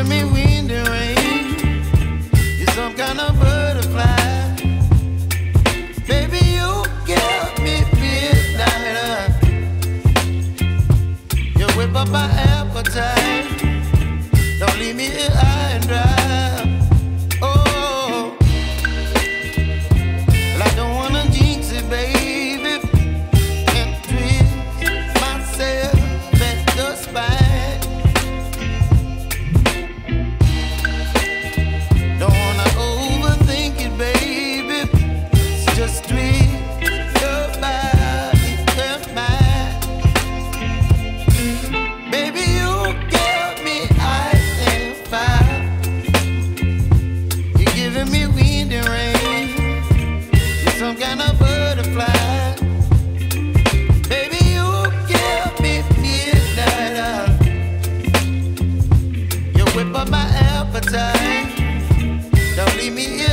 giving me wind and rain. You're some kind of butterfly. Baby, you give me midnight. You whip up my appetite. Don't leave me here high and dry. Oh, well, I don't wanna jinx it, baby, and twist myself at the spine. Don't wanna overthink it, baby. It's just twist your body and mine. Baby, you give me ice and fire. You're giving me wind and rain. You're some kind of butterfly. Baby, you give me midnight. You whip up my appetite. Don't leave me here